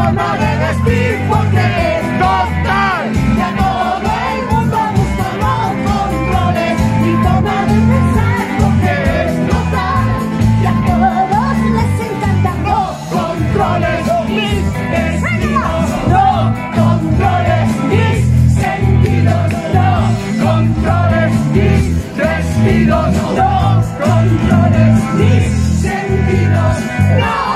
forma de vestir, porque es total. Y a todo el mundo gusta los controles, mi forma de pensar, porque es total. Y a todos les encantan los controles, mis vestidos, no controles, mis sentidos, no controles, mis vestidos, no controles, mis sentidos, no.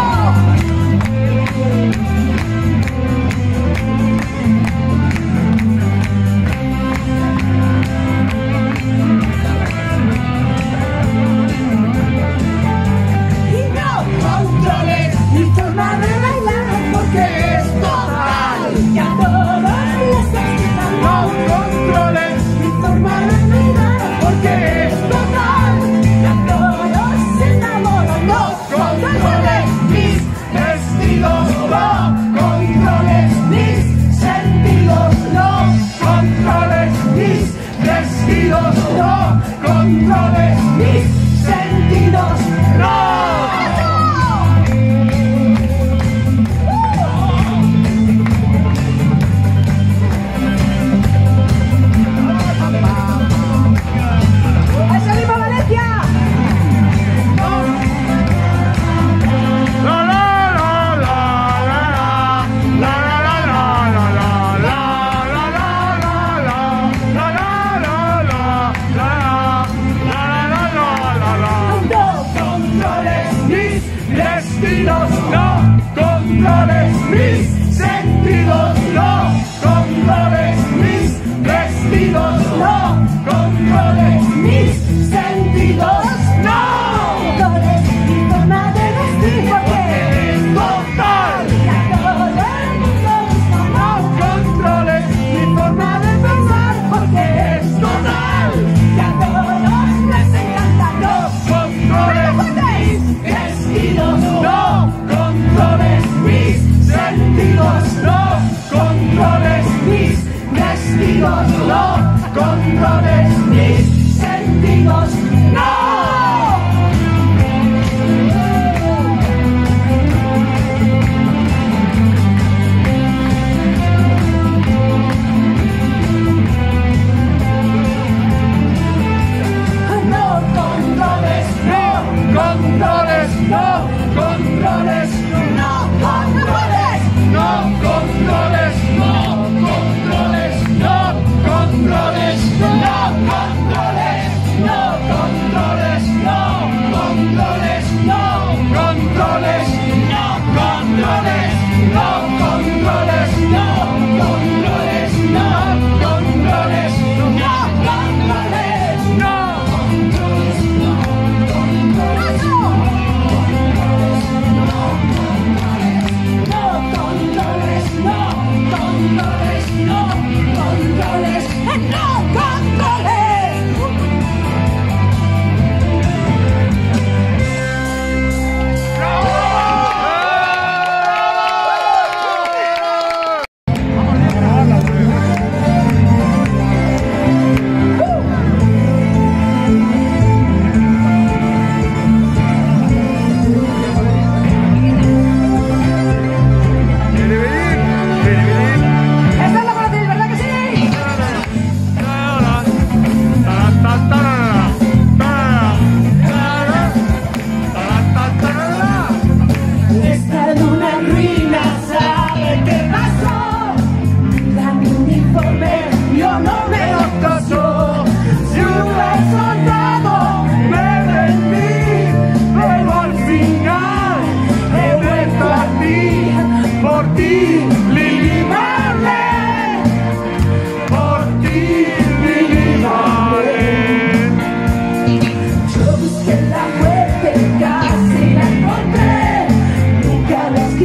Controles mis sentidos, no. ¡Ahí salimos, Valencia! No controles mis sentidos, no controles mis vestidos, no controles mis sentidos, no controles mi forma de vestir, porque es total. Y a todo el mundo gusta, no controles mi forma de pensar, porque es total. Y a todos les encantan los controles mis vestidos, no controles mis sentidos, no controles mis vestidos, no controles mis sentidos, no. Controles, no controles, no controles, no controles, no controles, no controles, no controles, no controles, no controles, no controles, no controles, no controles, no controles, no controles, no controles, no. Busqué la muerte, casi la encontré. Nunca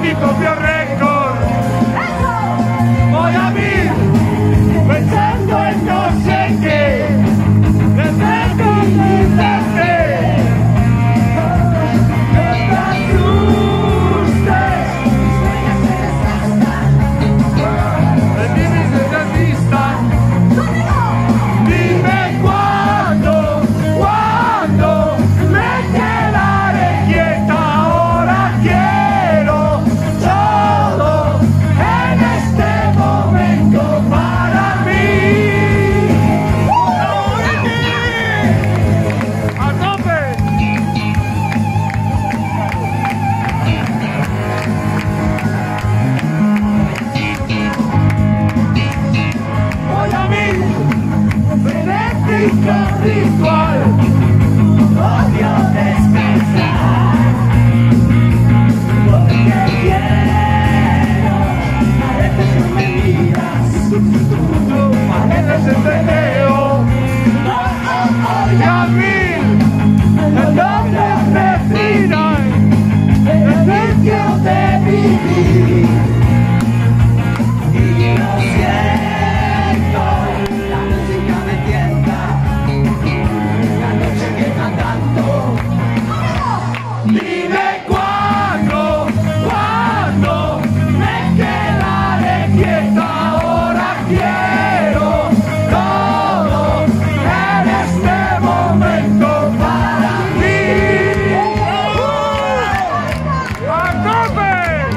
mi propio récord. Voy a mil, pensando en no sé qué, desde conocerte. No te asustes, de mí se desvistan. Dime cuándo me quedaré quieta. Ahora quiero todo en este momento para mí. ¡A tope! Voy a mí, frenética ritual, odio descansar, porque quiero, a veces no me miras, a veces te veo, y a mí, en donde me tiran, el vicio de vivir, y lo siento, la música me tienta, la noche quema tanto. Dime cuándo me quedaré quieta. Ahora quiero todo en este momento para mí. ¡A tope!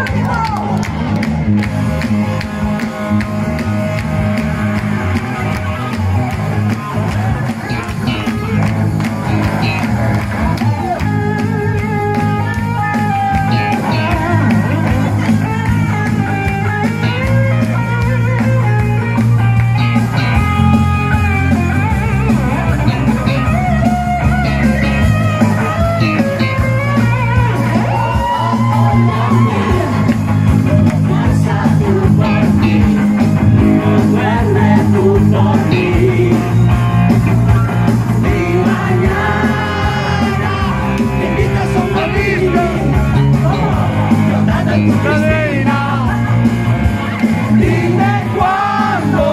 Dime cuándo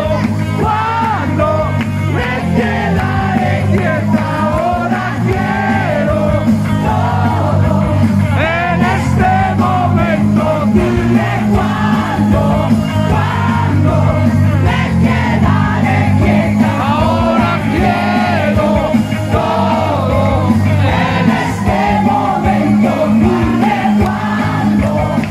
me quedaré quieta. Ahora quiero todo en este momento. Dime cuándo me quedaré quieta. Ahora quiero todo en este momento. Dime cuándo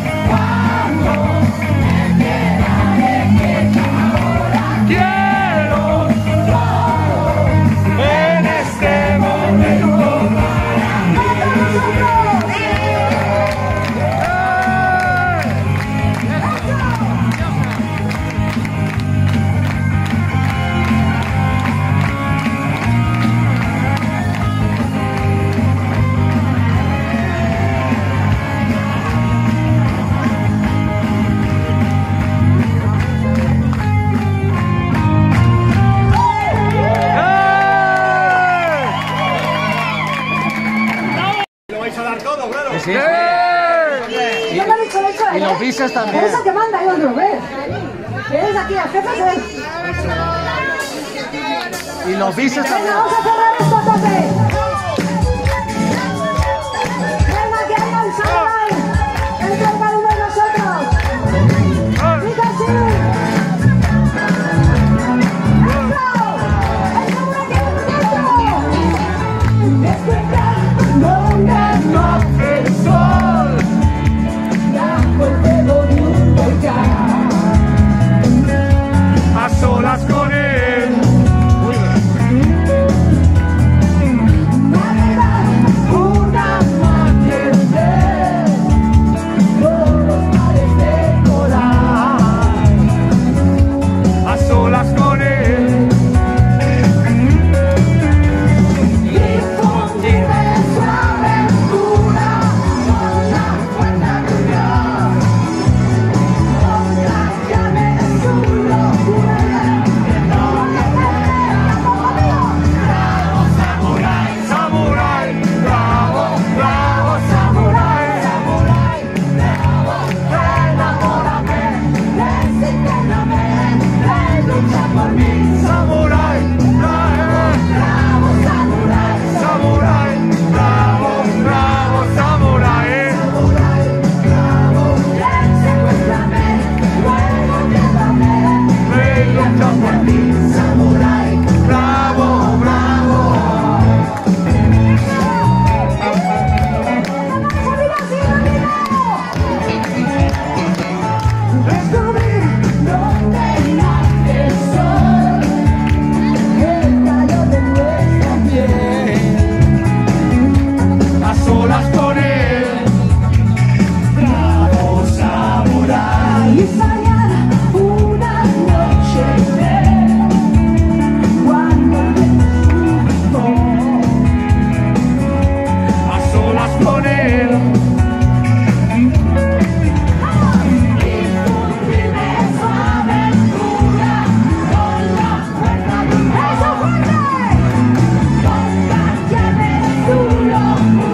me quedaré quieta. Ahora quiero todo en este momento para mí. Lo vais a dar todo, claro. Sí. Yo lo he dicho, Y los bises también. Esa que manda, yo otro, ¿ves? ¿Ves aquí al jefe? Y los bises Venga, también. vamos a cerrar esto a tope. Venga, que haya el sol entre cada uno de nosotros. Dice así. ¡Eso! ¡Eso por aquí, despertar donde no El sol bajo el dedo de un volcán. a solas con él. juro,